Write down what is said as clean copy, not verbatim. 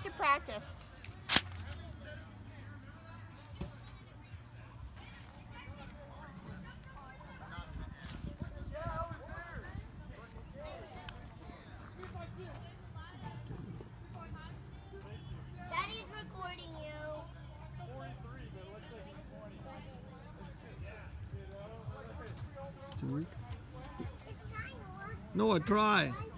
back to practice. Daddy's recording you. It's too weak. It's trying to work. Noah, try.